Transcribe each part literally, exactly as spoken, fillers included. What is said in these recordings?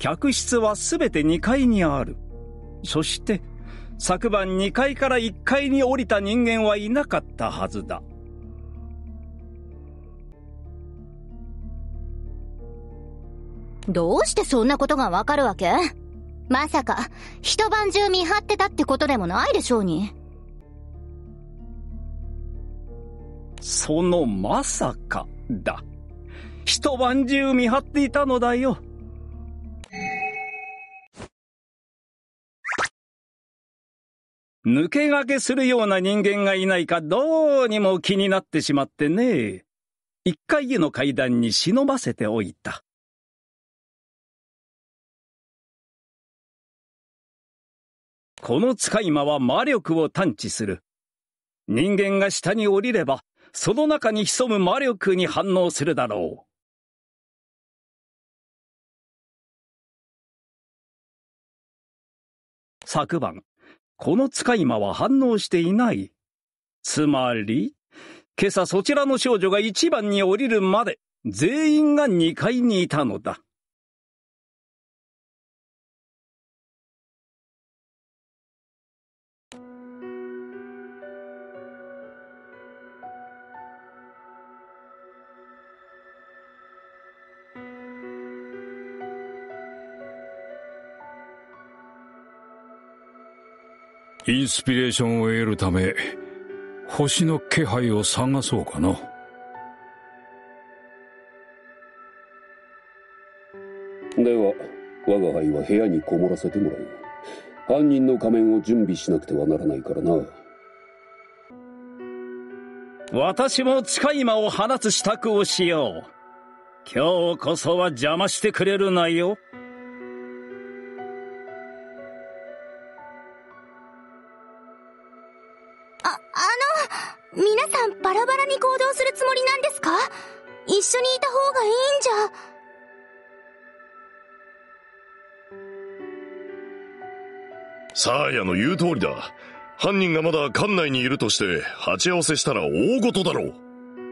客室はすべてにかいにある。そして昨晩にかいからいっかいに降りた人間はいなかったはずだ。 どうしてそんなことがわかるわけ？まさか一晩中見張ってたってことでもないでしょうに。 そのまさかだ。一晩中見張っていたのだよ。抜け駆けするような人間がいないかどうにも気になってしまってね。一階への階段に忍ばせておいた。この使い魔は魔力を探知する。人間が下に降りれば、その中に潜む魔力に反応するだろう。昨晩、この使い魔は反応していない。つまり、今朝そちらの少女が一番に降りるまで、全員が二階にいたのだ。 インスピレーションを得るため、星の気配を探そうかな。 では、我が輩は部屋にこもらせてもらう。犯人の仮面を準備しなくてはならないからな。 私も使い魔を放つ支度をしよう。今日こそは邪魔してくれるなよ。 皆さんバラバラに行動するつもりなんですか？一緒にいた方がいいんじゃ。サーヤの言う通りだ。犯人がまだ館内にいるとして鉢合わせしたら大事だろう。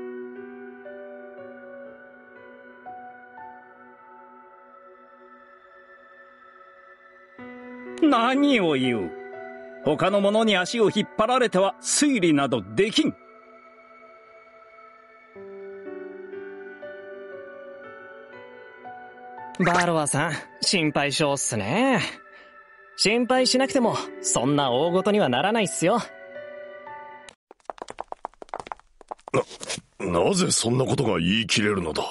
何を言う。他の者に足を引っ張られては推理などできん。 バロアさん、心配性っすね。心配しなくてもそんな大事にはならないっすよ。 な、なぜそんなことが言い切れるのだ。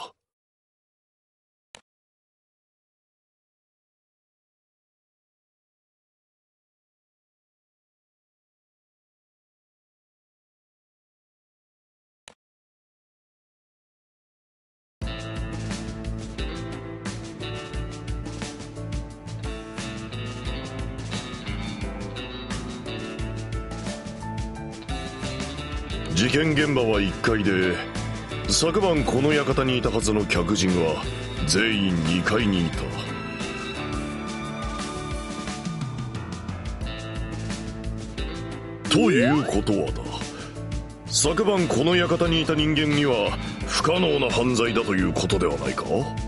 事件現場はいっかいで、昨晩この館にいたはずの客人は全員にかいにいた。ということはだ、昨晩この館にいた人間には不可能な犯罪だということではないか。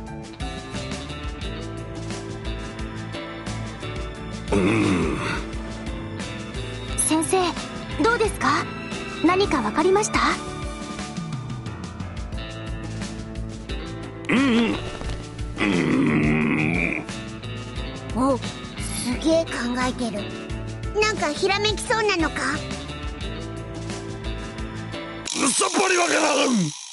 うーん。 先生、どうですか？何かわかりました？ うん、うん。 お、すげえ考えてる。なんかひらめきそうなのか？ さっぱりわから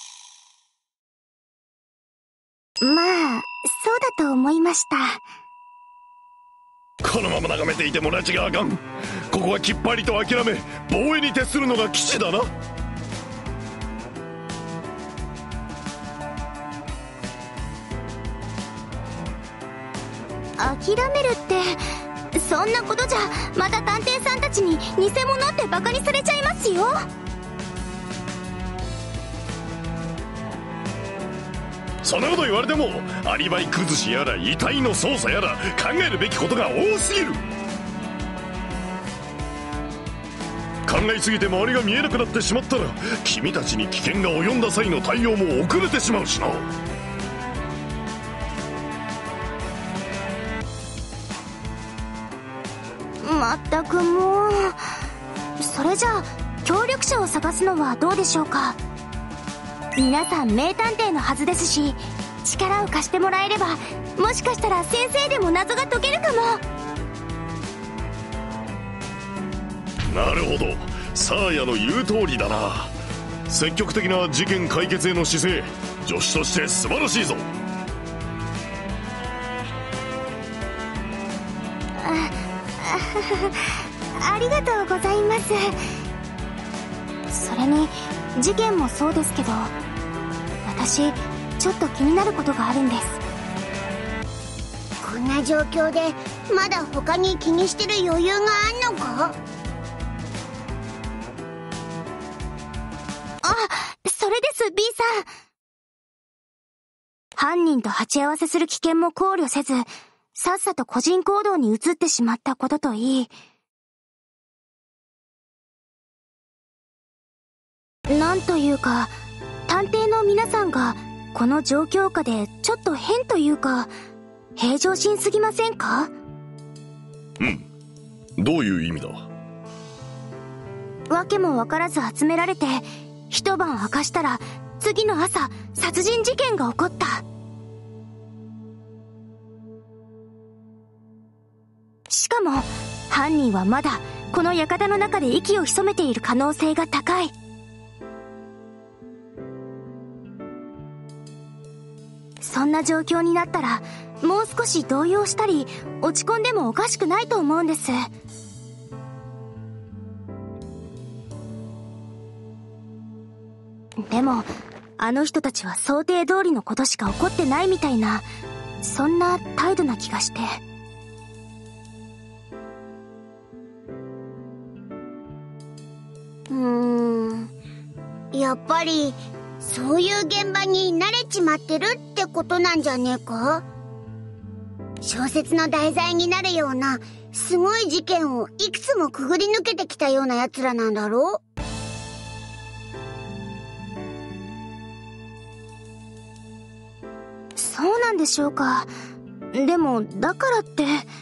ん。まあ、そうだと思いました。 このまま眺めていても拉致があかん。ここはきっぱりと諦め、防衛に徹するのが基地だな。 諦めるってそんなことじゃまた探偵さんたちに偽物ってバカにされちゃいますよ。 そんなこと言われても、アリバイ崩しやら遺体の捜査やら考えるべきことが多すぎる。考えすぎて周りが見えなくなってしまったら、君たちに危険が及んだ際の対応も遅れてしまうしな。 ったくもう。それじゃあ協力者を探すのはどうでしょうか。皆さん名探偵のはずですし、力を貸してもらえればもしかしたら先生でも謎が解けるかも。 なるほど、サーヤの言う通りだな。積極的な事件解決への姿勢、助手として素晴らしいぞ。 ああありがとうございます。それに事件もそうですけど、私ちょっと気になることがあるんです。 こんな状況でまだ他に気にしてる余裕があんのか。 あ、それです B さん。犯人と鉢合わせする危険も考慮せず、さっさと個人行動に移ってしまったことといい、なんというか、探偵の皆さんがこの状況下でちょっと変というか、平常心すぎませんか？ うん。どういう意味だ？ わけもわからず集められて、一晩明かしたら次の朝殺人事件が起こった。しかも犯人はまだこの館の中で息を潜めている可能性が高い。そんな状況になったらもう少し動揺したり落ち込んでもおかしくないと思うんです。でもあの人たちは想定通りのことしか起こってないみたいな、そんな態度な気がして。 うーん、やっぱりそういう現場に慣れちまってるってことなんじゃねえか。小説の題材になるようなすごい事件をいくつもくぐり抜けてきたような奴らなんだろう。 そうなんでしょうか。でもだからって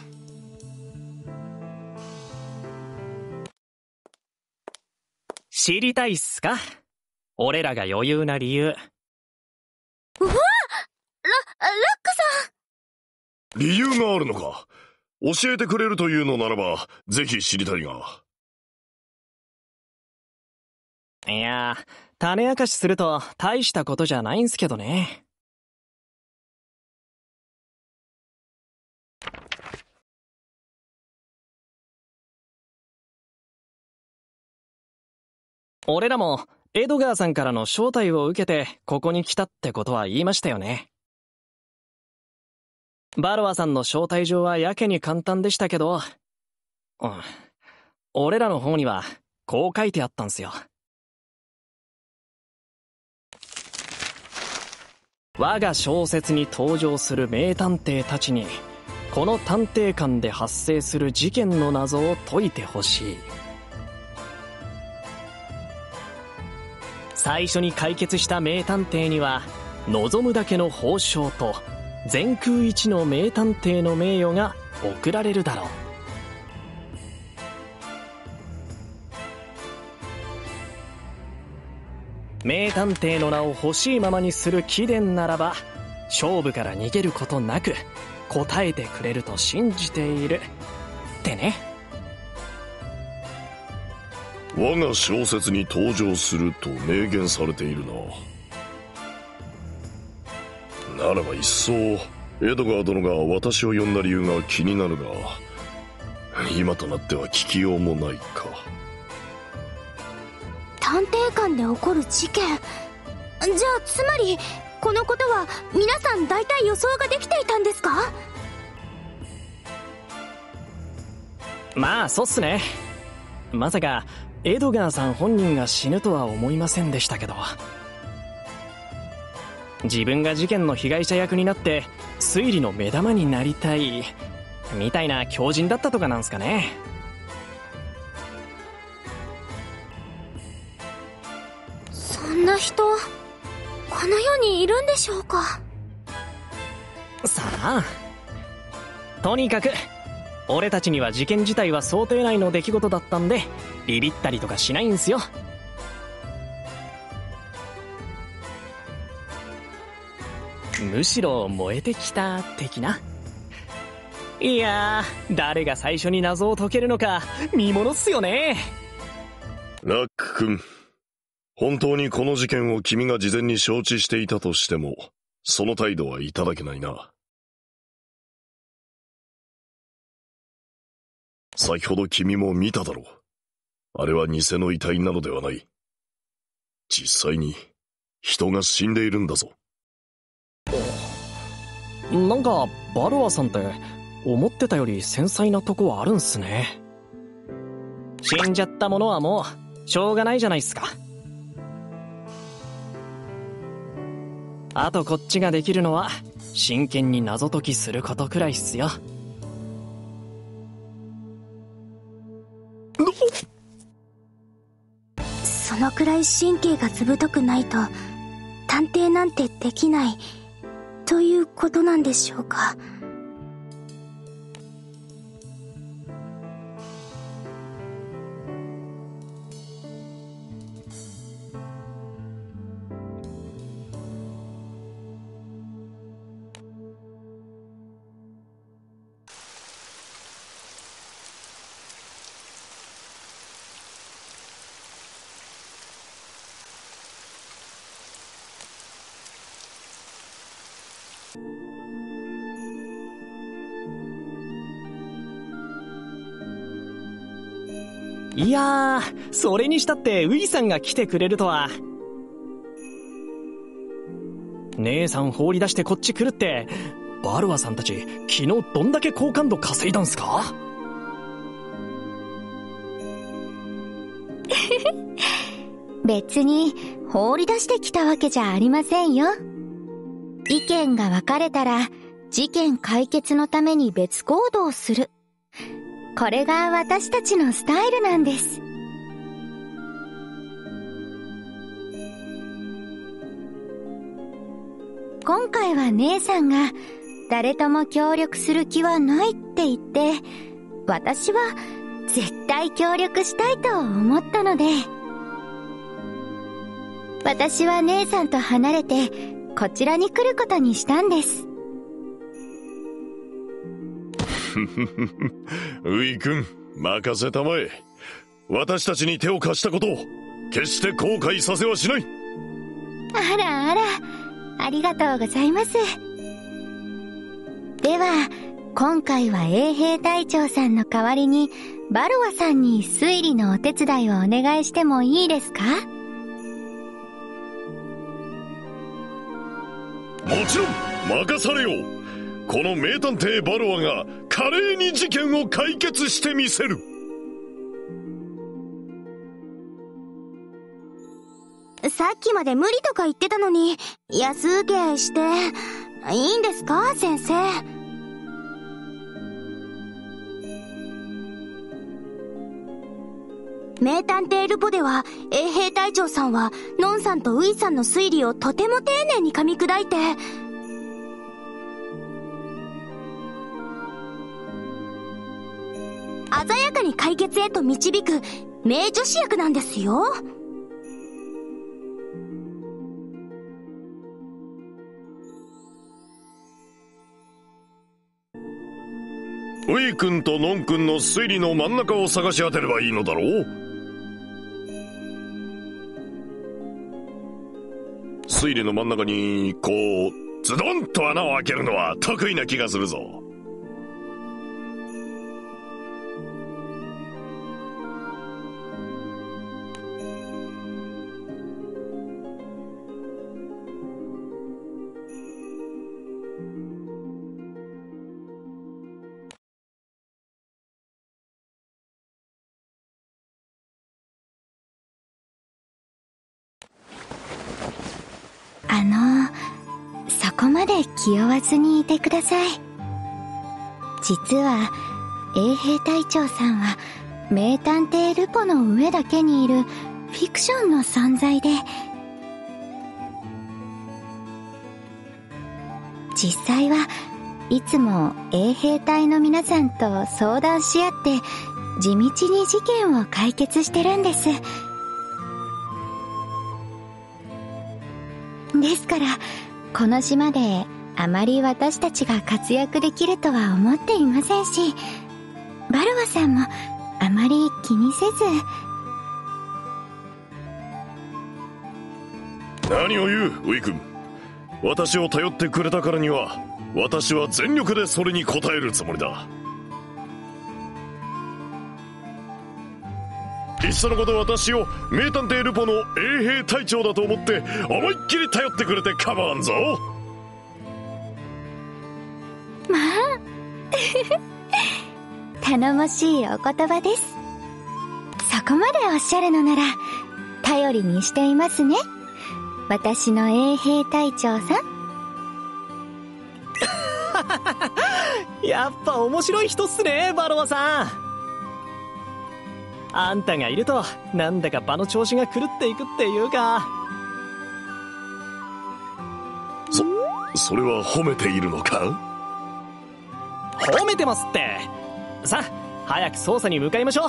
知りたいっすか？俺らが余裕な理由。うわ！ ラ、ラックさん！理由があるのか？教えてくれるというのならばぜひ知りたいが。 いや、種明かしすると大したことじゃないんすけどね。俺らもエドガーさんからの招待を受けてここに来たってことは言いましたよね。バロアさんの招待状はやけに簡単でしたけど、うん、俺らの方にはこう書いてあったんすよ。我が小説に登場する名探偵たちにこの探偵館で発生する事件の謎を解いてほしい。最初に解決した名探偵には望むだけの褒章と全空一の名探偵の名誉が贈られるだろう。名探偵の名を欲しいままにする貴殿ならば勝負から逃げることなく答えてくれると信じているってね。 我が小説に登場すると明言されているな。ならば一層エドガー殿が私を呼んだ理由が気になるが、今となっては聞きようもないか。 探偵館で起こる事件。じゃあつまりこのことは皆さん大体予想ができていたんですか？ まあそうっすね。まさかエドガーさん本人が死ぬとは思いませんでしたけど、自分が事件の被害者役になって推理の目玉になりたいみたいな狂人だったとかなんすかね。 そんな人この世にいるんでしょうか。 さあ、とにかく俺たちには事件自体は想定内の出来事だったんで、ビビったりとかしないんすよ。むしろ燃えてきた的な。いやー、誰が最初に謎を解けるのか見ものっすよね。 ラック君、本当にこの事件を君が事前に承知していたとしても、その態度はいただけないな。先ほど君も見ただろう。あれは偽の遺体なのではない。実際に人が死んでいるんだぞ。 なんかバルアさんって思ってたより繊細なとこはあるんすね。死んじゃったものはもうしょうがないじゃないっすか。あとこっちができるのは真剣に謎解きすることくらいっすよ。 そのくらい神経がずぶとくないと探偵なんてできないということなんでしょうか。 いやー、それにしたってウイさんが来てくれるとは。姉さん放り出してこっち来るって、バルアさんたち昨日どんだけ好感度稼いだんすか？ 別に放り出してきたわけじゃありませんよ。意見が分かれたら事件解決のために別行動する。これが私たちのスタイルなんです。今回は姉さんが誰とも協力する気はないって言って、私は絶対協力したいと思ったので、私は姉さんと離れてこちらに来ることにしたんです。 ウイ君、任せたまえ。私たちに手を貸したことを決して後悔させはしない。 あらあら、ありがとうございます。では今回は衛兵隊長さんの代わりにバルワさんに推理のお手伝いをお願いしてもいいですか？ もちろん任されよう。この名探偵バルワが華麗に事件を解決してみせる。 さっきまで無理とか言ってたのに安請け合いしていいんですか先生？名探偵ルポでは衛兵隊長さんはノンさんとウイさんの推理をとても丁寧に噛み砕いて、鮮やかに解決へと導く名女子役なんですよ。 ウイ君とノン君の推理の真ん中を探し当てればいいのだろう。推理の真ん中にこうズドンと穴を開けるのは得意な気がするぞ。 あの、そこまで気負わずにいてください。実は衛兵隊長さんは名探偵ルポの上だけにいるフィクションの存在で、実際はいつも衛兵隊の皆さんと相談し合って地道に事件を解決してるんです。ですからこの島であまり私たちが活躍できるとは思っていませんし、バルワさんもあまり気にせず。何を言うウィ君。私を頼ってくれたからには私は全力でそれに応えるつもりだ。いっそのこと私を名探偵ルポの衛兵隊長だと思って思いっきり頼ってくれて構わんぞ。 まあ頼もしいお言葉です。そこまでおっしゃるのなら頼りにしていますね、私の衛兵隊長さん。 やっぱ面白い人っすね、バロアさん。あんたがいるとなんだか場の調子が狂っていくっていうか。 そ、それは褒めているのか？ 褒めてますって。さあ早く捜査に向かいましょう。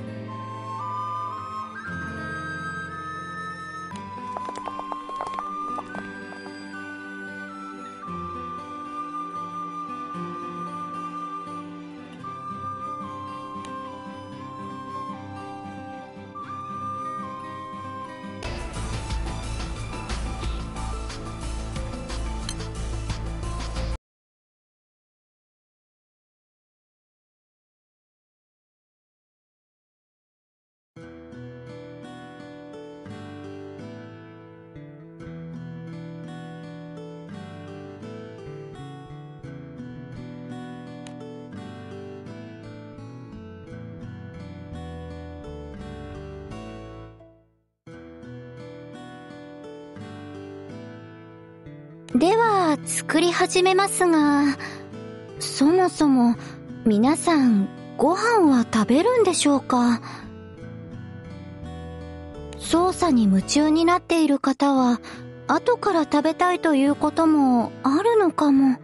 では作り始めますが、そもそも皆さんご飯は食べるんでしょうか？操作に夢中になっている方は後から食べたいということもあるのかも。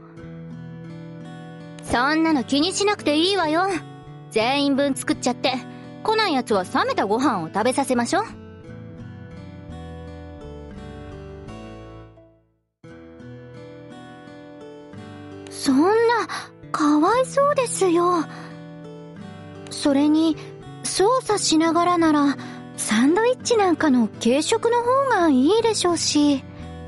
そんなの気にしなくていいわよ。全員分作っちゃって来ないやつは冷めたご飯を食べさせましょう。 そんな、かわいそうですよ。それに操作しながらならサンドイッチなんかの軽食の方がいいでしょうし。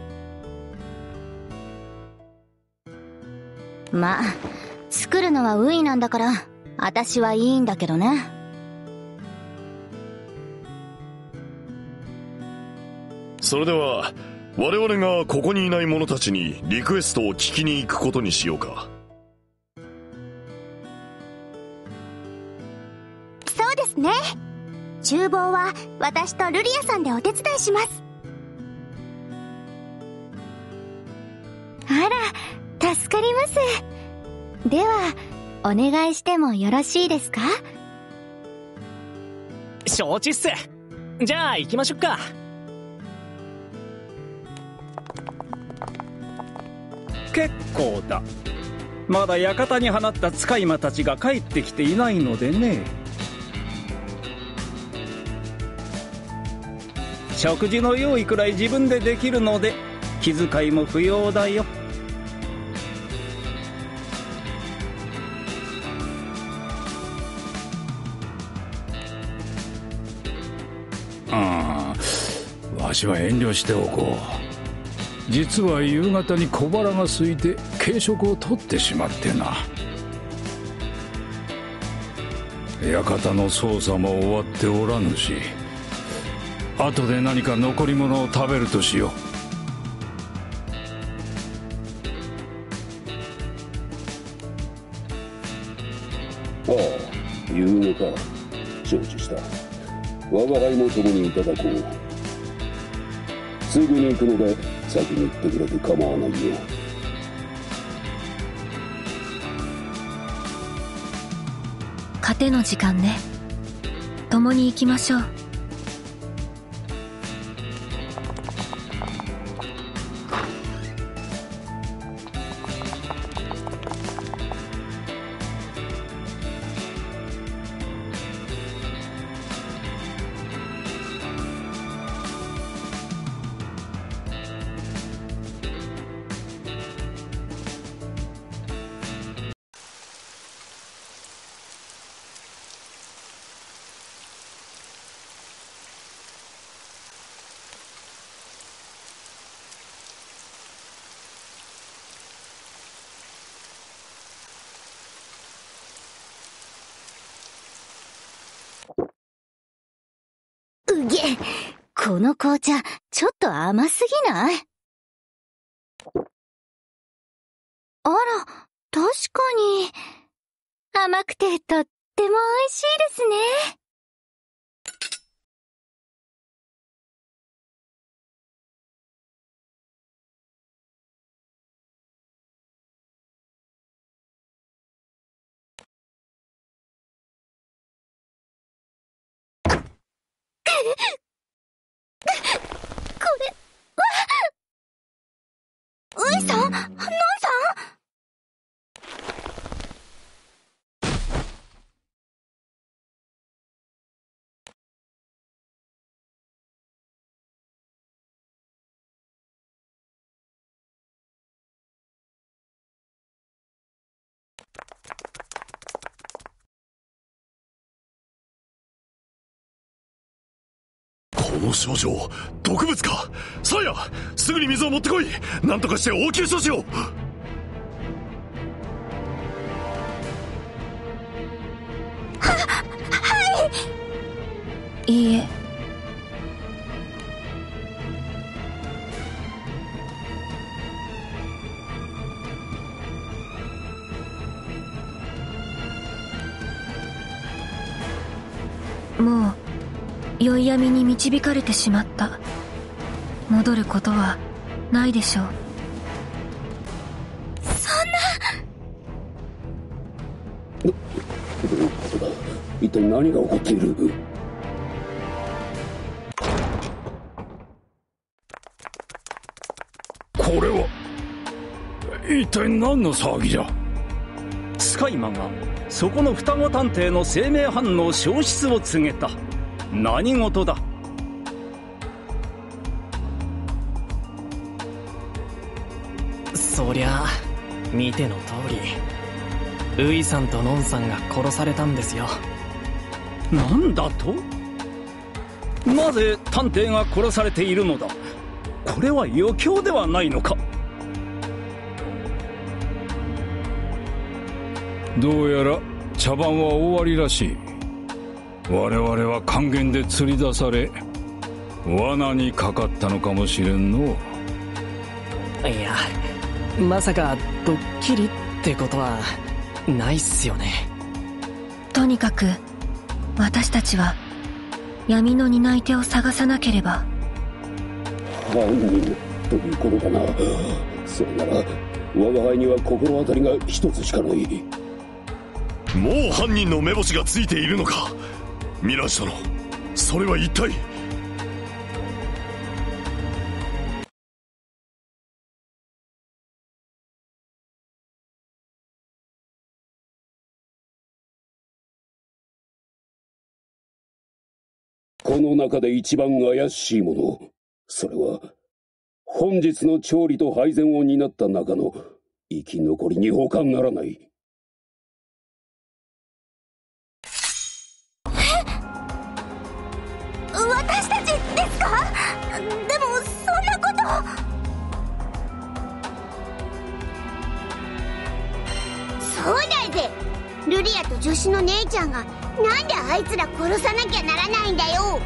まあ作るのはウイなんだから私はいいんだけどね。 それでは我々がここにいない者たちにリクエストを聞きに行くことにしようか。 そうですね。厨房は私とルリアさんでお手伝いします。 あら、助かります。ではお願いしてもよろしいですか？ 承知っす。じゃあ行きましょうか。 結構だ。まだ館に放った使い魔たちが帰ってきていないのでね。食事の用意くらい自分でできるので気遣いも不要だよ。 ああ、わしは遠慮しておこう。実は夕方に小腹が空いて軽食を取ってしまってな。館の捜査も終わっておらぬし、後で何か残り物を食べるとしよう。ああ、夕方か。承知した。我が輩も共にいただこう。すぐに行くので先に行ってくれて構わないよ。 糧の時間ね。共に行きましょう。 げ、この紅茶、ちょっと甘すぎない？あら、確かに。甘くてとっても美味しいですね。これは、ウイさん？ノンさん？ この少女、毒物か。サーヤ、すぐに水を持ってこい。なんとかして応急処置を。 は、はい。 いいえ。もう宵闇に導かれてしまった。戻ることはないでしょう。 そんな。 ど、どういうことだ。一体何が起こっている？ これは一体何の騒ぎじゃ。 スカイマがそこの双子探偵の生命反応消失を告げた。何事だ？ そりゃあ見ての通り、ウイさんとノンさんが殺されたんですよ。 なんだと？なぜ探偵が殺されているのだ？これは余興ではないのか？ どうやら茶番は終わりらしい。我々は還元で釣り出され罠にかかったのかもしれんの。 いや、まさかドッキリってことはないっすよね。 とにかく私たちは闇の担い手を探さなければ。 犯人ということかな。それなら我が輩には心当たりが一つしかない。 もう犯人の目星がついているのか。ミランシ殿、それは一体。 この中で一番怪しいもの、それは本日の調理と配膳を担った中の生き残りに他ならない。 私たちですか？でもそんなこと。 そうだぜ。ルリアと女子の姉ちゃんがなんであいつら殺さなきゃならないんだよ。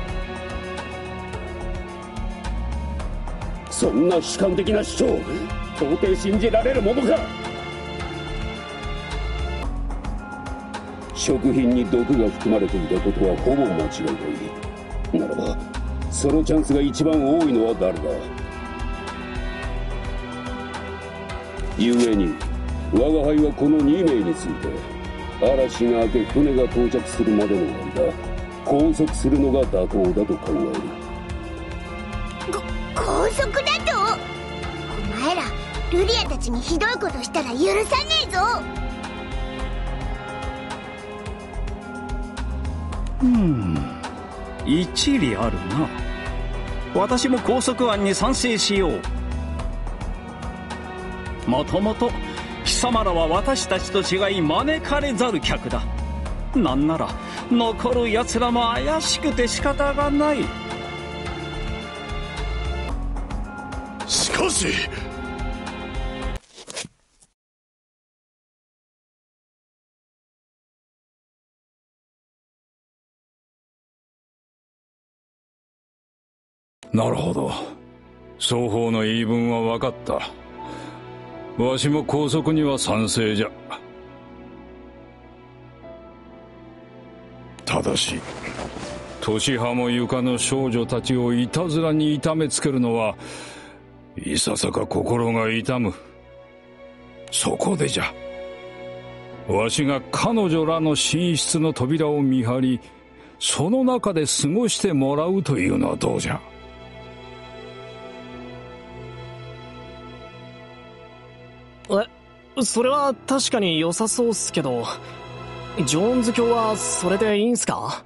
そんな悲観的な主張、到底信じられるものか。食品に毒が含まれていたことはほぼ間違いない。ならばそのチャンスが一番多いのは誰だ。故に我が輩はこのに名について嵐が明け船が到着するまでの間拘束するのが妥当だと考える。 こ拘束だと？お前らルリアたちにひどいことしたら許さねえぞ。 うーん、一理あるな。私も拘束案に賛成しよう。もともと貴様らは私たちと違い招かれざる客だ。なんなら残る奴らも怪しくて仕方がない。 しかしなるほど。双方の言い分は分かった。わしも拘束には賛成じゃ。ただし年派もゆかの少女たちをいたずらに痛めつけるのはいささか心が痛む。そこでじゃ、わしが彼女らの寝室の扉を見張り、その中で過ごしてもらうというのはどうじゃ。 え、それは確かに良さそうっすけど、ジョーンズ教はそれでいいんすか？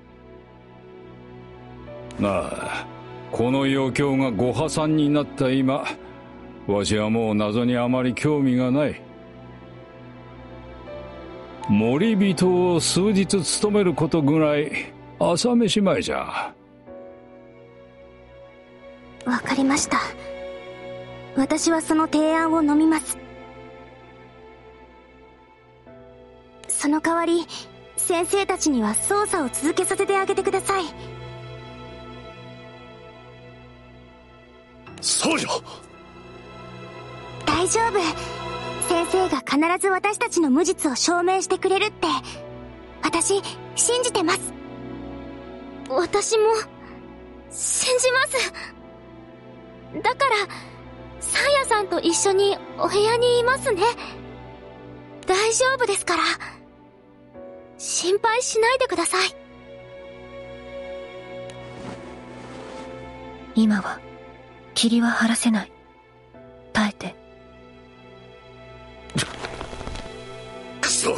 なあ、この余興がご破算になった今、わしはもう謎にあまり興味がない。森人を数日務めることぐらい朝飯前じゃ。 わかりました。私はその提案を飲みます。その代わり先生たちには捜査を続けさせてあげてください。 そうよ。 大丈夫。先生が必ず私たちの無実を証明してくれるって私信じてます。 私も信じます。だからサーヤさんと一緒にお部屋にいますね。大丈夫ですから心配しないでください。 今は霧は晴らせない。耐えて。 くそ。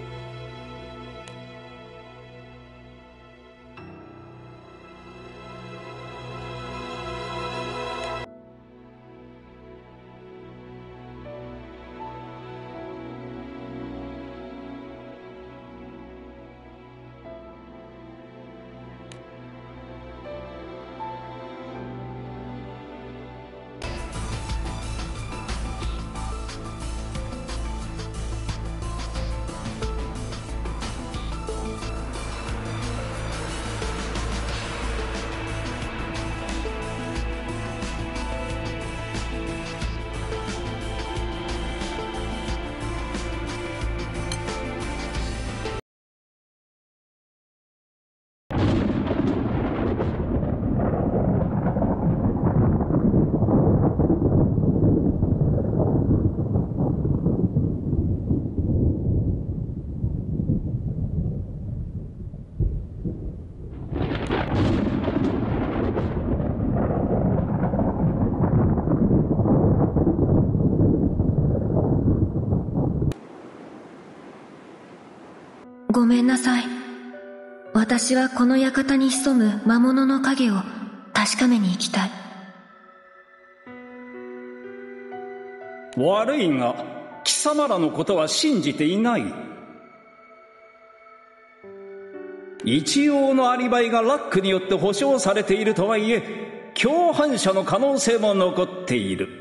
ごめんなさい。私はこの館に潜む魔物の影を確かめに行きたい。 悪いが貴様らのことは信じていない。一応のアリバイがラックによって保証されているとはいえ、共犯者の可能性も残っている。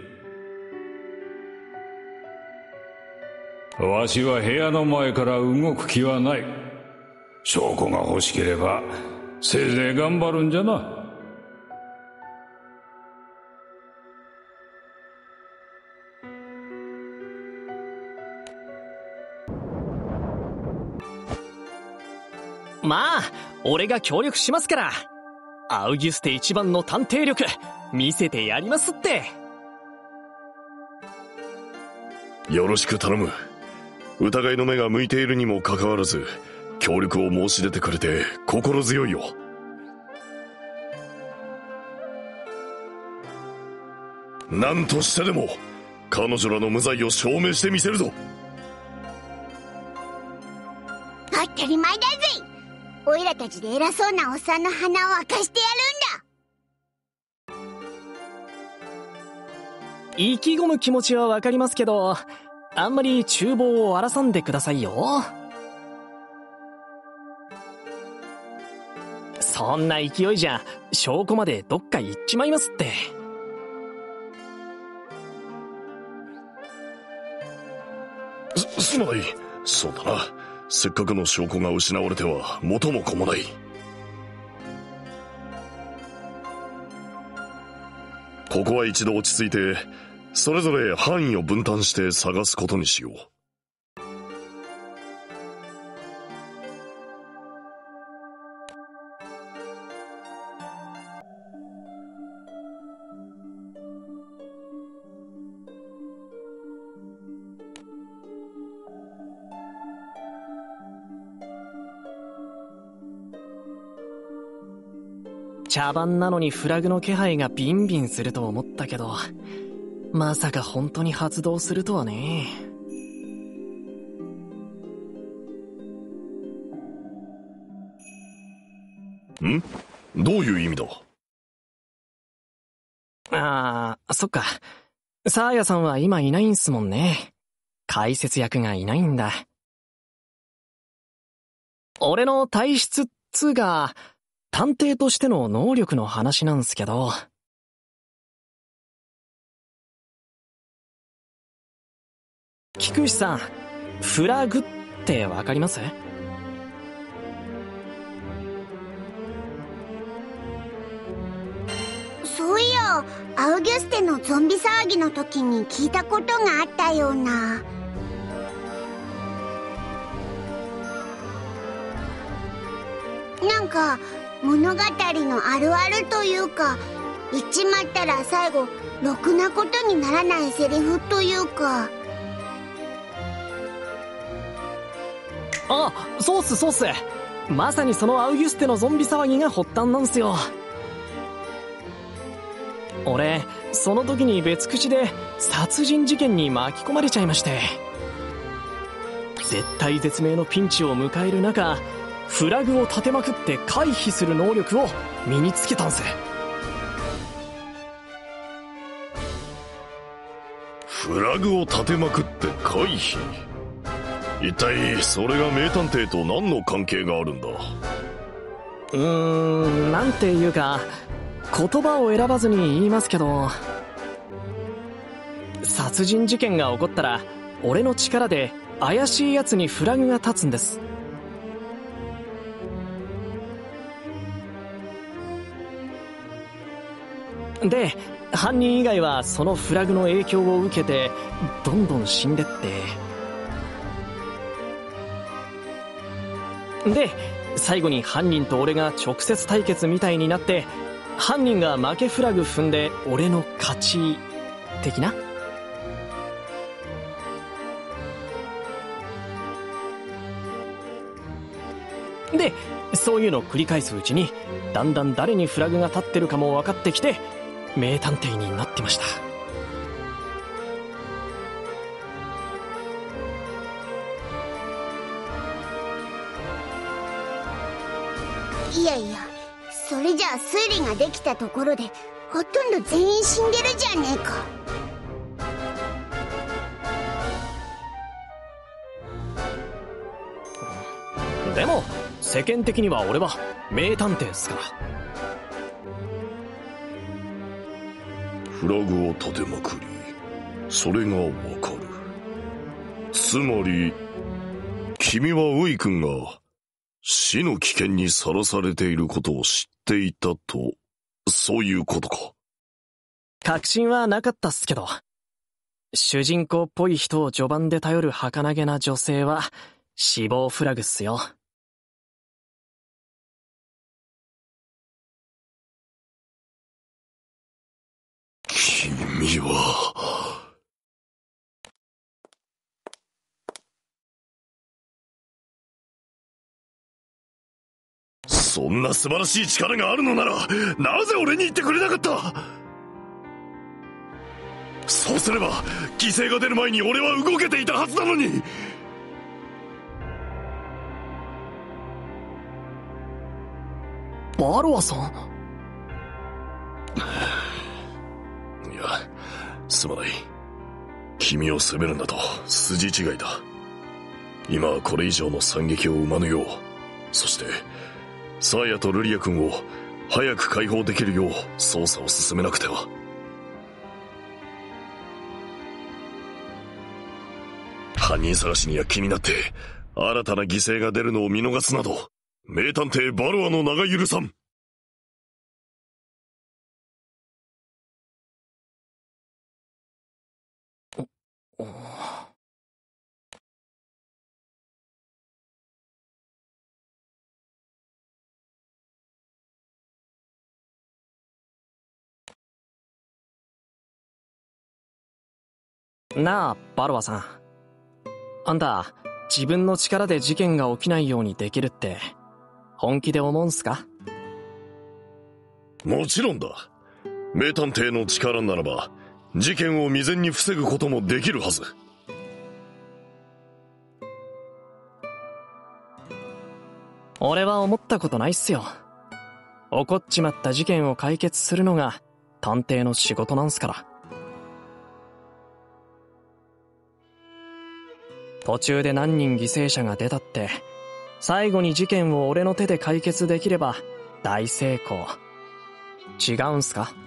わしは部屋の前から動く気はない。証拠が欲しければせいぜい頑張るんじゃな。 まあ俺が協力しますから。アウギュステ一番の探偵力見せてやりますって。 よろしく頼む。疑いの目が向いているにもかかわらず協力を申し出てくれて心強いよ。何としてでも彼女らの無罪を証明してみせるぞ。 当たり前だぜ。オイラたちで偉そうなおっさんの鼻を明かしてやるんだ。 意気込む気持ちはわかりますけど、あんまり厨房を荒らさんでくださいよ。そんな勢いじゃ証拠までどっか行っちまいますって。 す、すまない。そうだな。せっかくの証拠が失われては元も子もない。 ここは一度落ち着いて、それぞれ範囲を分担して探すことにしよう。 茶番なのにフラグの気配がビンビンすると思ったけど、まさか本当に発動するとはね。 ん？どういう意味だ？ ああ、そっか。サーヤさんは今いないんすもんね。解説役がいないんだ。俺の体質っつーが、探偵としての能力の話なんすけど。菊石さん、フラグってわかります？ そういや、アウギュステのゾンビ騒ぎの時に聞いたことがあったような。なんか物語のあるあるというか、言っちまったら最後ろくなことにならないセリフというか。 あ、そうっすそうっす。まさにそのアウギュステのゾンビ騒ぎが発端なんすよ。俺、その時に別口で殺人事件に巻き込まれちゃいまして、絶体絶命のピンチを迎える中、フラグを立てまくって回避する能力を身につけたんす。 フラグを立てまくって回避？一体それが名探偵と何の関係があるんだ？ うーん、なんていうか、言葉を選ばずに言いますけど、殺人事件が起こったら俺の力で怪しい奴にフラグが立つんです。で、犯人以外はそのフラグの影響を受けてどんどん死んでって、で最後に犯人と俺が直接対決みたいになって、犯人が負けフラグ踏んで俺の勝ち的な。でそういうのを繰り返すうちに、だんだん誰にフラグが立ってるかも分かってきて、名探偵になってました。 いやいや、それじゃあ推理ができたところでほとんど全員死んでるじゃねえか。 でも世間的には俺は名探偵っすから。 フラグを立てまくり、それがわかる。つまり君はウイ君が死の危険にさらされていることを知っていたと、そういうことか。 確信はなかったっすけど、主人公っぽい人を序盤で頼る儚げな女性は死亡フラグっすよ。 君はそんな素晴らしい力があるのなら、なぜ俺に言ってくれなかった？そうすれば犠牲が出る前に俺は動けていたはずなのに。 バロアさん？ いや、すまない。君を責めるなど筋違いだ。今はこれ以上の惨劇を生まぬよう、そしてサーヤとルリア君を早く解放できるよう捜査を進めなくては。犯人探しには気になって新たな犠牲が出るのを見逃すなど、名探偵バロアの名が許さん。 なあ、バロアさん。あんた、自分の力で事件が起きないようにできるって、本気で思うんすか？ もちろんだ。名探偵の力ならば、事件を未然に防ぐこともできるはず。 俺は思ったことないっすよ。起こっちまった事件を解決するのが探偵の仕事なんすから。途中で何人犠牲者が出たって、最後に事件を俺の手で解決できれば大成功。違うんすか？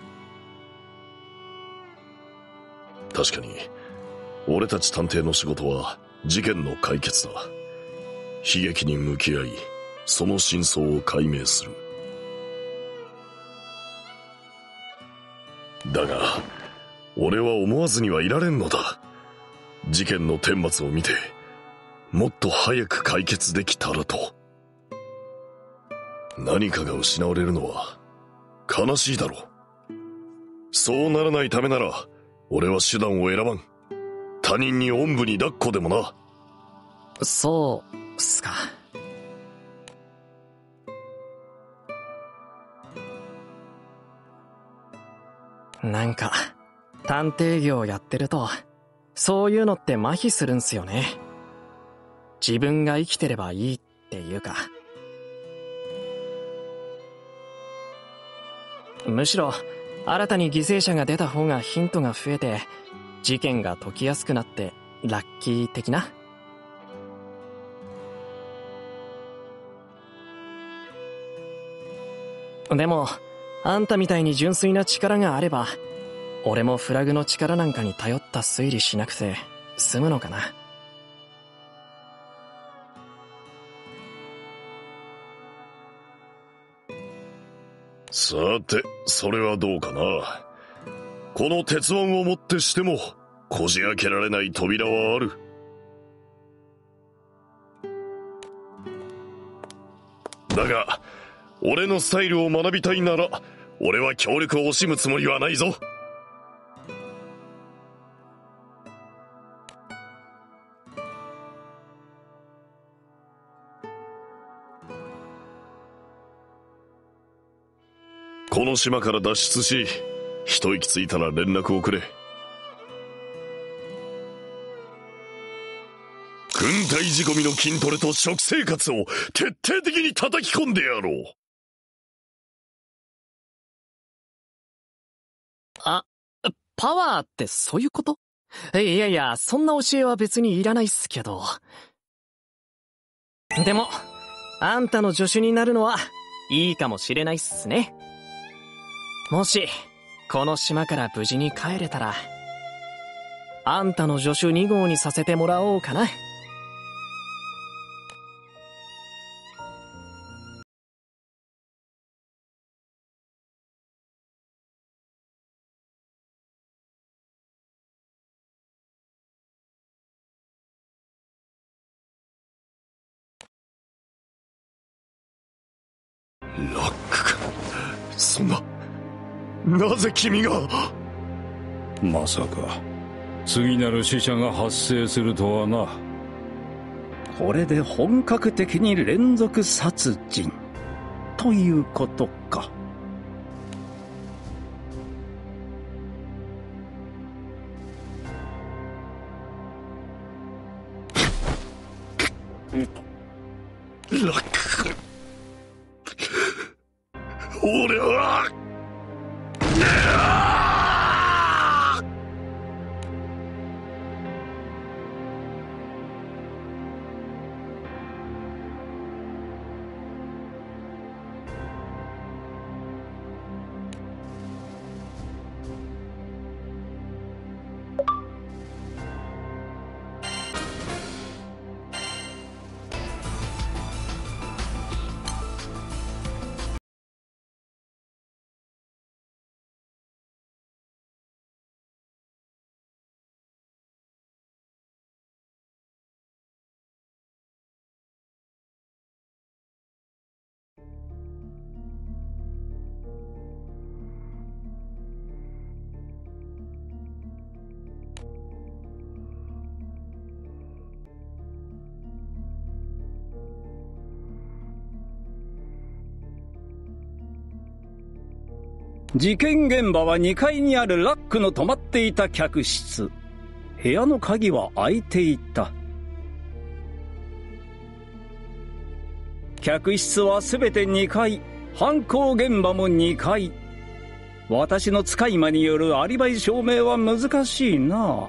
確かに、俺たち探偵の仕事は事件の解決だ。悲劇に向き合い、その真相を解明する。だが、俺は思わずにはいられんのだ。事件の顛末を見て、もっと早く解決できたらと。何かが失われるのは悲しいだろう。そうならないためなら、俺は手段を選ばん。他人におんぶに抱っこでもな。 そうっすか。なんか、探偵業やってると、そういうのって麻痺するんすよね。自分が生きてればいいっていうか。むしろ、新たに犠牲者が出た方がヒントが増えて、事件が解きやすくなってラッキー的な。でも、あんたみたいに純粋な力があれば、俺もフラグの力なんかに頼った推理しなくて済むのかな。 さて、それはどうかな。この鉄腕をもってしても、こじ開けられない扉はある。だが、俺のスタイルを学びたいなら、俺は協力を惜しむつもりはないぞ。この島から脱出し、一息ついたら連絡をくれ。軍隊仕込みの筋トレと食生活を徹底的に叩き込んでやろう。 あ、パワーってそういうこと？いやいや、そんな教えは別にいらないっすけど。でも、あんたの助手になるのはいいかもしれないっすね。もし、この島から無事に帰れたら、あんたの助手に号にさせてもらおうかな。 ラックか。そんな、なぜ君が。 まさか次なる死者が発生するとはな。 これで本格的に連続殺人ということか。 ラック、俺は事件現場はにかいにあるラックの泊まっていた客室。部屋の鍵は開いていた。客室はすべてにかい、犯行現場もにかい。私の使い魔によるアリバイ証明は難しいな。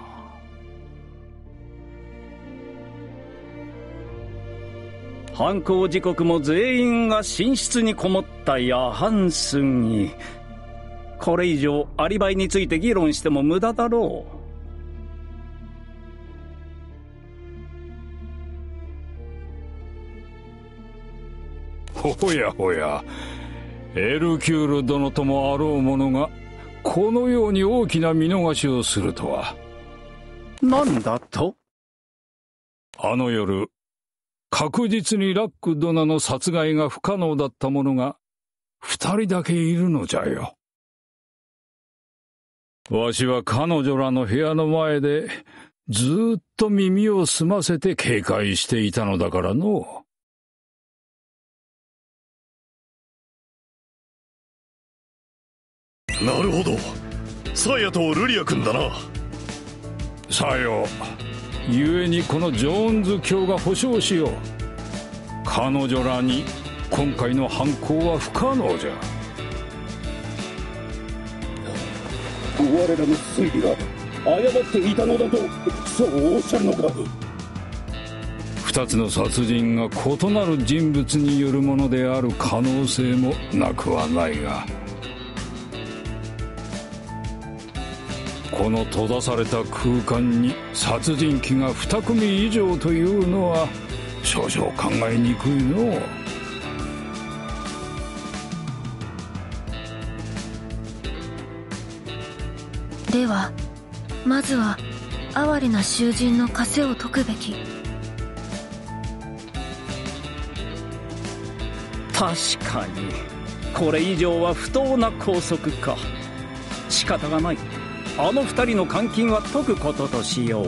犯行時刻も全員が寝室にこもった夜半過ぎ。これ以上アリバイについて議論しても無駄だろう。 ほやほや、エルキュール殿ともあろう者がこのように大きな見逃しをするとは。 何だと？ あの夜、確実にラック殿の殺害が不可能だった者が二人だけいるのじゃよ。わしは彼女らの部屋の前でずーっと耳を澄ませて警戒していたのだからの。 なるほど、サーヤとルリア君だな。 さよ、故にこのジョーンズ卿が保証しよう。彼女らに今回の犯行は不可能じゃ。 我らの推理が誤っていたのだと、そうおっしゃるのか。 二つの殺人が異なる人物によるものである可能性もなくはないが、この閉ざされた空間に殺人鬼が二組以上というのは少々考えにくいのう。 ではまずは哀れな囚人の枷を解くべき。 確かにこれ以上は不当な拘束か。仕方がない。あの二人の監禁は解くこととしよう。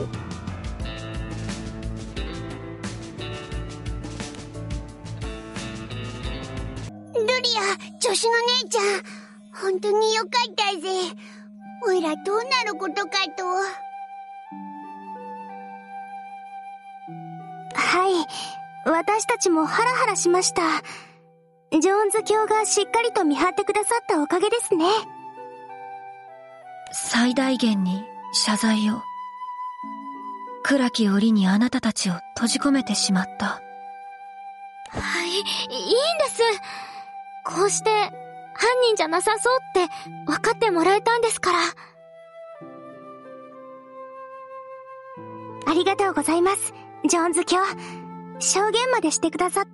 ルリア、助手の姉ちゃん、本当によかったぜ。おいらどうなることかと。 はい、私たちもハラハラしました。ジョーンズ卿がしっかりと見張ってくださったおかげですね。 最大限に謝罪を。暗き檻にあなたたちを閉じ込めてしまった。 はい、いいんです。こうして犯人じゃなさそうって分かってもらえたんですから。 ありがとうございます、ジョーンズ卿。証言までしてくださって。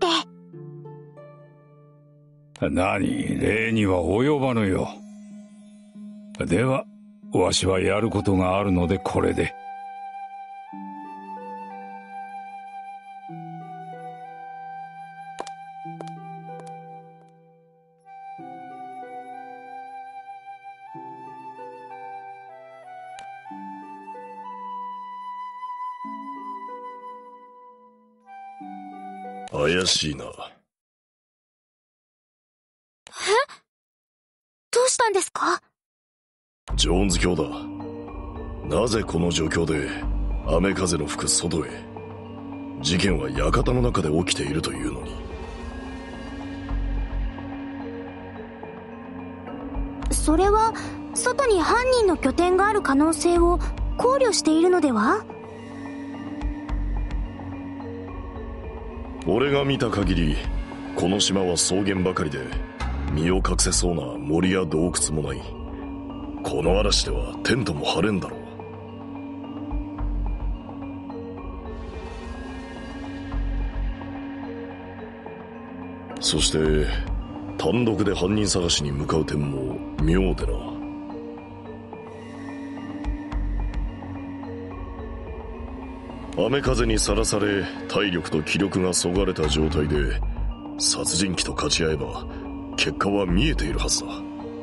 何、礼には及ばぬよ。ではわしはやることがあるのでこれで。 怪しいな。 え？どうしたんですか？ ジョーンズ卿だ。なぜこの状況で雨風の吹く外へ。事件は館の中で起きているというのに。 それは外に犯人の拠点がある可能性を考慮しているのでは？ 俺が見た限りこの島は草原ばかりで身を隠せそうな森や洞窟もない。この嵐ではテントも張れんだろう。そして単独で犯人探しに向かう点も妙でな。雨風にさらされ体力と気力がそがれた状態で殺人鬼と勝ち合えば結果は見えているはずだ。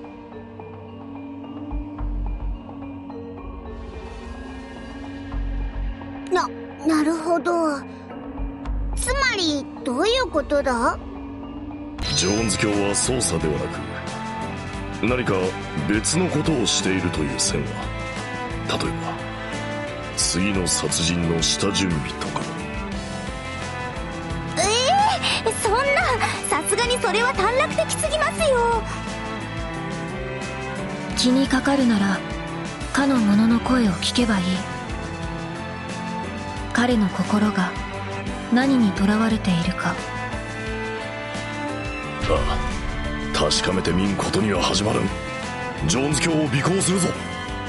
な、なるほど。つまりどういうことだ？ ジョーンズ卿は捜査ではなく何か別のことをしているという線は、例えば次の殺人の下準備とか。 ええー、そんな、さすがにそれは短絡的すぎますよ。 気にかかるならかの者の声を聞けばいい。彼の心が何にとらわれているか。 ああ、確かめてみんことには始まるん。ジョーンズ教を尾行するぞ。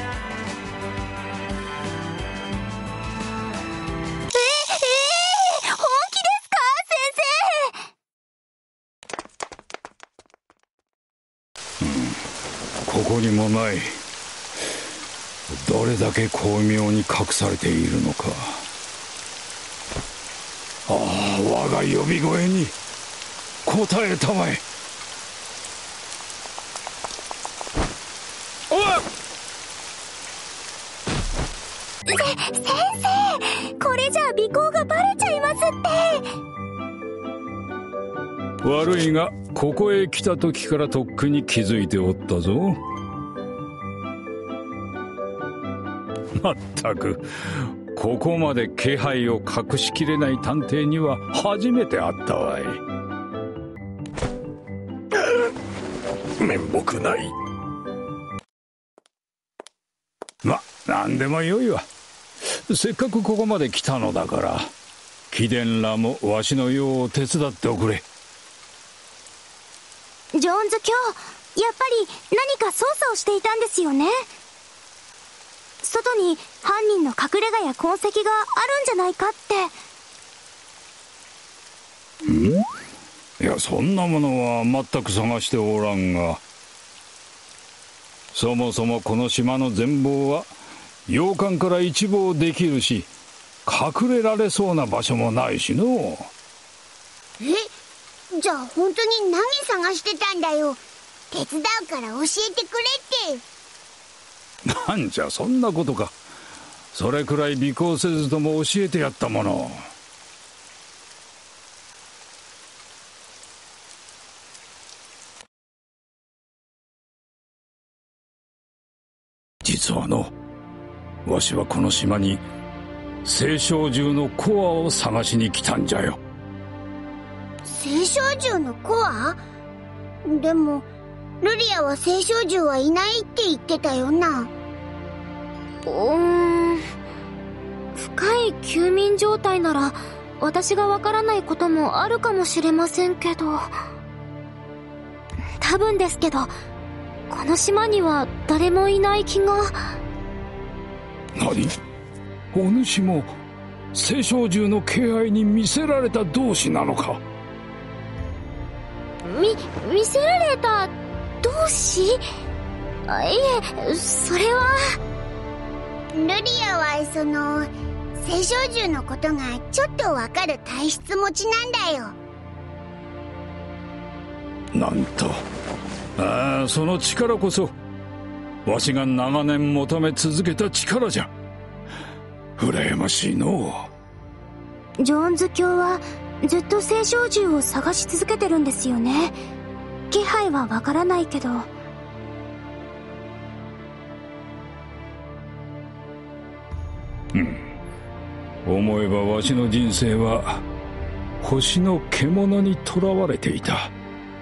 えええー、本気ですか先生。うん、ここにもない。どれだけ巧妙に隠されているのか。ああ、我が呼び声に答えたまえ。 おい！せ、先生！これじゃ尾行がバレちゃいますって。 悪いが、ここへ来た時からとっくに気づいておったぞ。まったく、ここまで気配を隠しきれない探偵には初めて会ったわい。 面目ない。 ま、なんでもよいわ。せっかくここまで来たのだから、貴殿らもわしの用を手伝っておくれ。 ジョーンズ卿、やっぱり何か操作をしていたんですよね。外に犯人の隠れ家や痕跡があるんじゃないかって。 ん？いや、そんなものは全く探しておらんが、そもそもこの島の全貌は洋館から一望できるし、隠れられそうな場所もないしの。 え？じゃあ本当に何探してたんだよ。手伝うから教えてくれって。 なんじゃそんなことか。それくらい尾行せずとも教えてやったもの。実はの、わしはこの島に青少獣のコアを探しに来たんじゃよ。 青少獣のコア？でもルリアは青少獣はいないって言ってたよな。 うーん、深い休眠状態なら私がわからないこともあるかもしれませんけど、多分ですけどこの島には誰もいない気が。 何？お主も青少獣の気配に見せられた同士なのか？ み、見せられた同士？あ、いえ、それは。 ルリアはその青少獣のことがちょっとわかる体質持ちなんだよ。 なんと、ああ、その力こそわしが長年求め続けた力じゃ。羨ましいのう。ジョーンズ卿はずっと青少獣を探し続けてるんですよね。気配はわからないけど。 うん。思えばわしの人生は星の獣に囚われていた。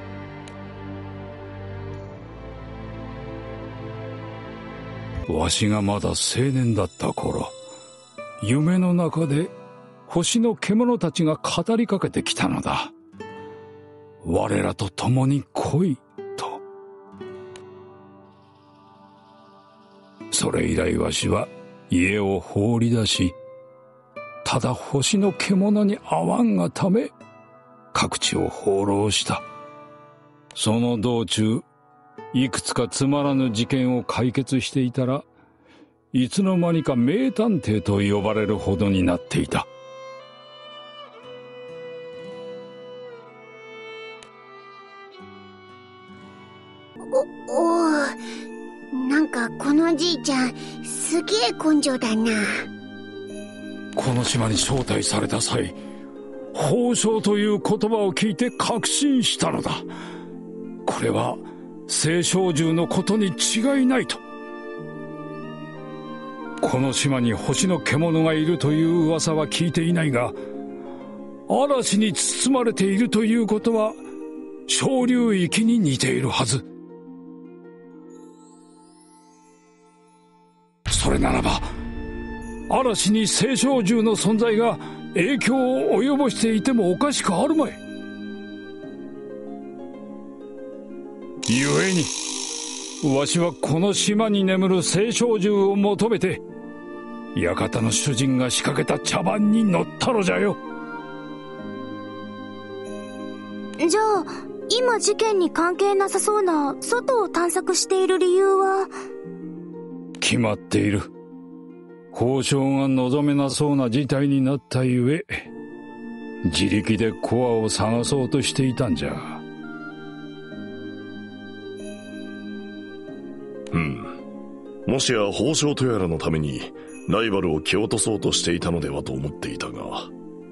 わしがまだ青年だった頃、夢の中で星の獣たちが語りかけてきたのだ。我らと共に来いと。それ以来わしは家を放り出し、ただ星の獣に会わんがため各地を放浪した。その道中、いくつかつまらぬ事件を解決していたら、いつの間にか名探偵と呼ばれるほどになっていた。 お、おー、なんかこのじいちゃんすげえ根性だな。 この島に招待された際、褒章という言葉を聞いて確信したのだ。これは青少獣のことに違いないと。この島に星の獣がいるという噂は聞いていないが、嵐に包まれているということは小流域に似ているはず。それならば嵐に青少獣の存在が影響を及ぼしていてもおかしくあるまい。故にわしはこの島に眠る青少獣を求めて館の主人が仕掛けた茶番に乗ったのじゃよ。 じゃあ今事件に関係なさそうな外を探索している理由は？ 決まっている。交渉が望めなそうな事態になったゆえ、自力でコアを探そうとしていたんじゃ。 うん。もしや宝生とやらのためにライバルを蹴落とそうとしていたのではと思っていたが、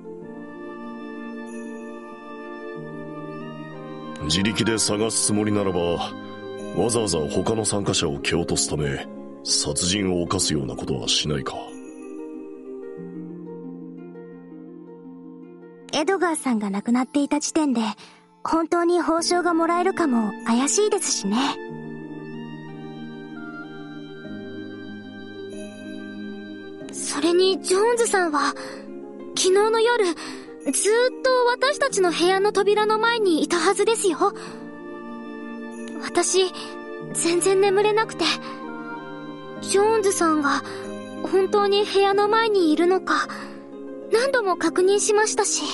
自力で探すつもりならばわざわざ他の参加者を蹴落とすため殺人を犯すようなことはしないか。 エドガーさんが亡くなっていた時点で本当に報奨がもらえるかも怪しいですしね。 それにジョーンズさんは昨日の夜ずーっと私たちの部屋の扉の前にいたはずですよ。私全然眠れなくて、ジョーンズさんが本当に部屋の前にいるのか何度も確認しましたし。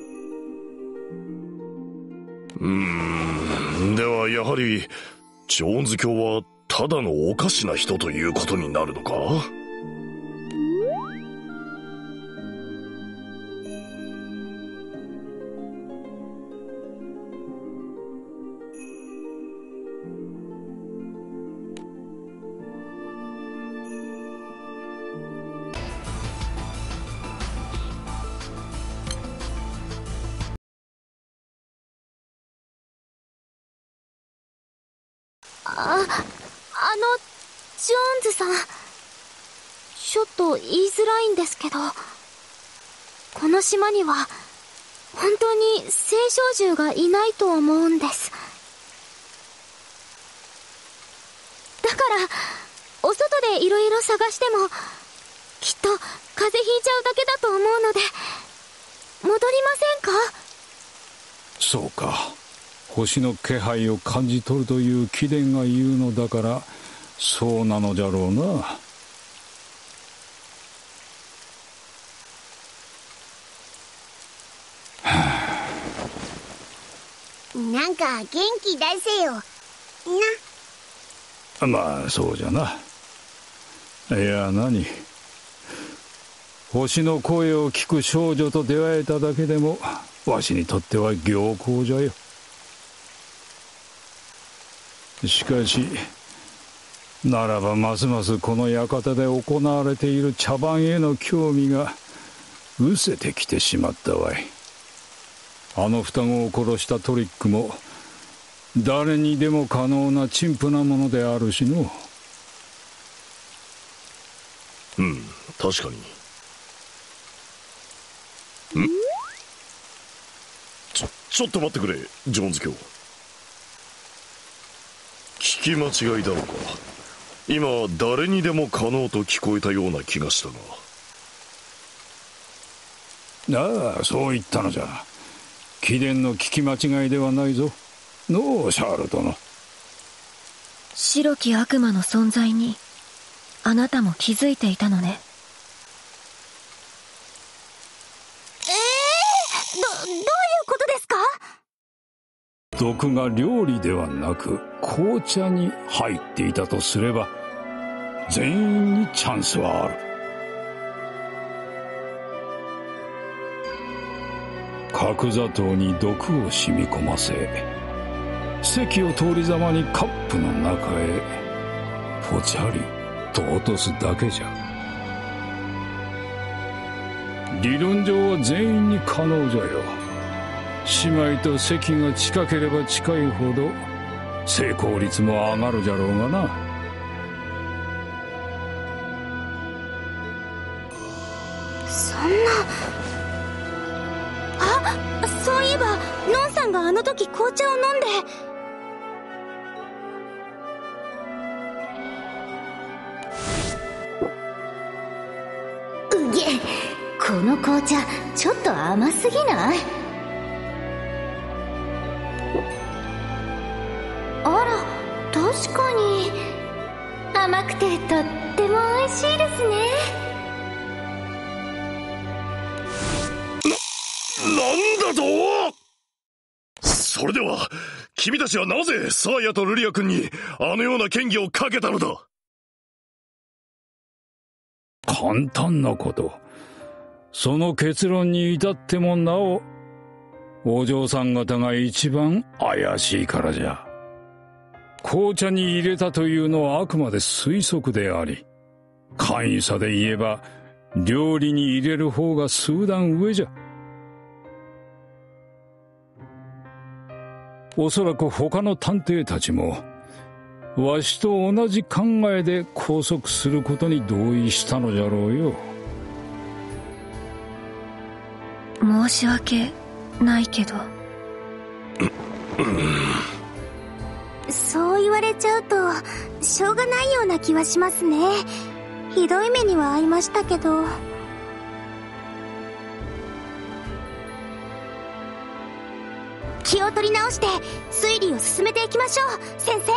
うーん、ではやはりジョーンズ教はただのおかしな人ということになるのか？ あ、あの、ジョーンズさん。ちょっと言いづらいんですけど、この島には、本当に青少獣がいないと思うんです。だから、お外でいろいろ探しても、きっと風邪ひいちゃうだけだと思うので、戻りませんか？ そうか。星の気配を感じ取るという貴殿が言うのだからそうなのじゃろうな。はあ、なんか元気出せよな。まあそうじゃな。いや何、星の声を聞く少女と出会えただけでもわしにとっては行幸じゃよ。しかしならばますますこの館で行われている茶番への興味が失せてきてしまったわい。あの双子を殺したトリックも誰にでも可能な陳腐なものであるしの。 うん、確かに。ん？ちょ、ちょっと待ってくれ、ジョーンズ教。聞き間違いだろうか。今誰にでも可能と聞こえたような気がしたが。ああ、そう言ったのじゃ。貴殿の聞き間違いではないぞ。のう、シャール殿。 白き悪魔の存在にあなたも気づいていたのね。 えー、ど、どういうことですか？ 毒が料理ではなく紅茶に入っていたとすれば全員にチャンスはある。角砂糖に毒を染み込ませ席を通りざまにカップの中へぽちゃりと落とすだけじゃ。理論上は全員に可能じゃよ。姉妹と席が近ければ近いほど成功率も上がるじゃろうがな。 そんな。あ、そういえばノンさんがあの時紅茶を飲んで。 うげ、この紅茶ちょっと甘すぎない？あら、確かに甘くてとっても美味しいですね。 なんだと！それでは君たちはなぜサーヤとルリア君にあのような嫌疑をかけたのだ？ 簡単なこと。その結論に至ってもなおお嬢さん方が一番怪しいからじゃ。紅茶に入れたというのはあくまで推測であり、簡易さで言えば料理に入れる方が数段上じゃ。おそらく他の探偵たちもわしと同じ考えで拘束することに同意したのじゃろうよ。 申し訳ないけど。 そう言われちゃうとしょうがないような気はしますね。ひどい目には遭いましたけど。気を取り直して推理を進めていきましょう、先生。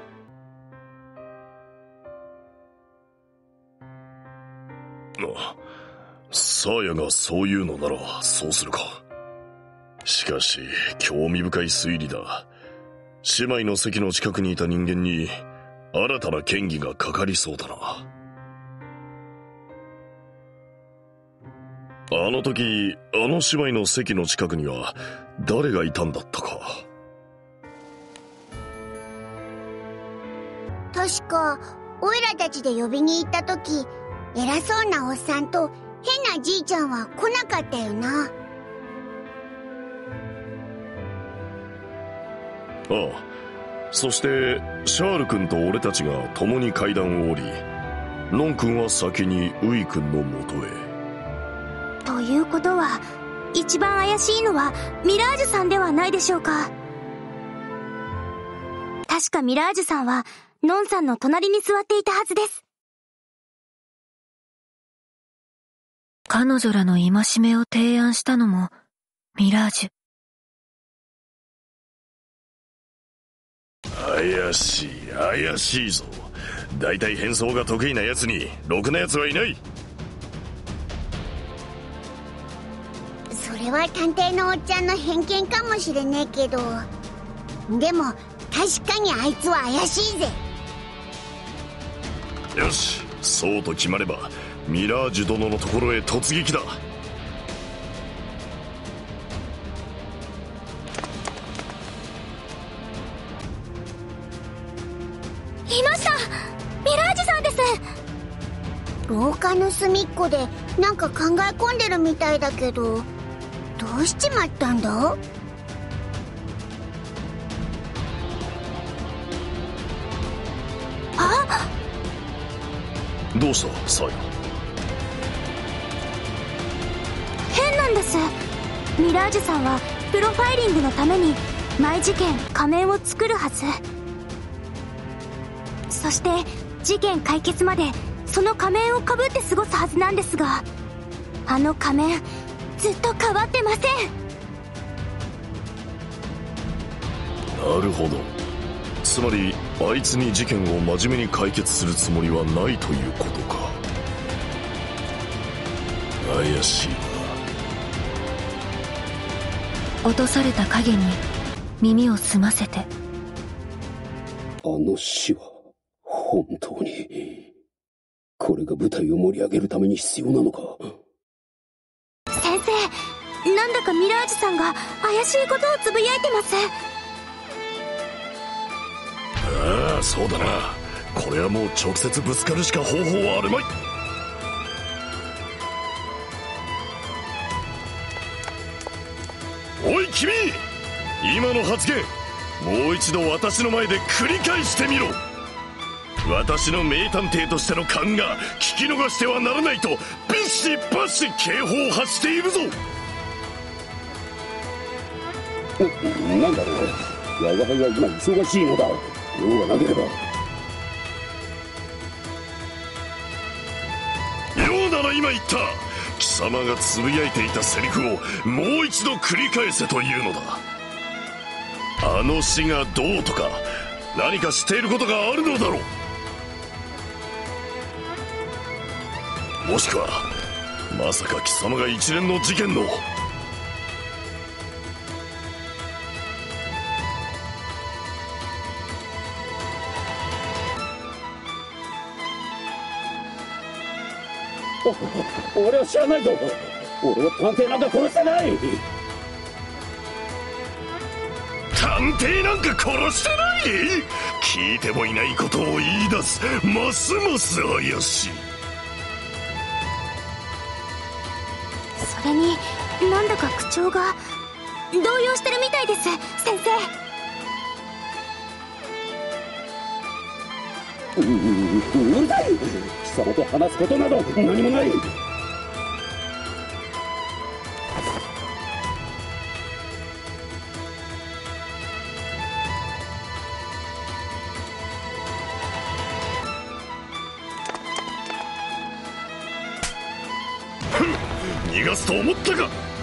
あ、サーヤがそういうのならそうするか。しかし興味深い推理だ。姉妹の席の近くにいた人間に新たな嫌疑がかかりそうだな。あの時あの姉妹の席の近くには誰がいたんだったか。 確かオイラたちで呼びに行った時、偉そうなおっさんと変なじいちゃんは来なかったよな。 ああ、そしてシャール君と俺たちが共に階段を降り、ノン君は先にウイ君のもとへ。 ということは一番怪しいのはミラージュさんではないでしょうか。確かミラージュさんはノンさんの隣に座っていたはずです。 彼女らの戒めを提案したのもミラージュ。 怪しい怪しいぞ。大体変装が得意な奴にろくな奴はいない。 それは探偵のおっちゃんの偏見かもしれねえけど、でも確かにあいつは怪しいぜ。 よし、そうと決まればミラージュ殿のところへ突撃だ。 いました、ミラージュさんです。 廊下の隅っこでなんか考え込んでるみたいだけど、どうしちまったんだ？ あ、 どうしたサーヤ。 変なんです。ミラージュさんはプロファイリングのために毎事件仮面を作るはず。そして事件解決までその仮面をかぶって過ごすはずなんですが、あの仮面ずっと変わってません。 なるほど。つまりあいつに事件を真面目に解決するつもりはないということか。怪しい落とされた影に耳を澄ませて。 あの死は本当にこれが舞台を盛り上げるために必要なのか。 先生、なんだかミラージュさんが怪しいことをつぶやいてます。 ああ、そうだな。これはもう直接ぶつかるしか方法はあるまい。おい君、今の発言もう一度私の前で繰り返してみろ。私の名探偵としての勘が聞き逃してはならないとビシバシ警報を発しているぞ。 な、なんだろう。我が輩は今忙しいのだ。用がなければ。 用なら今言った貴様がつぶやいていたセリフをもう一度繰り返せというのだ。あの死がどうとか何か知っていることがあるのだろう。もしくはまさか貴様が一連の事件のお俺は知らないぞ。俺は探偵なんか殺してない。 探偵なんか殺してない。聞いてもいないことを言い出す。ますます怪しい。 それになんだか口調が動揺してるみたいです。先生。う, う, うるさい。貴様と話すことなど何もない。 逃がすと思ったか。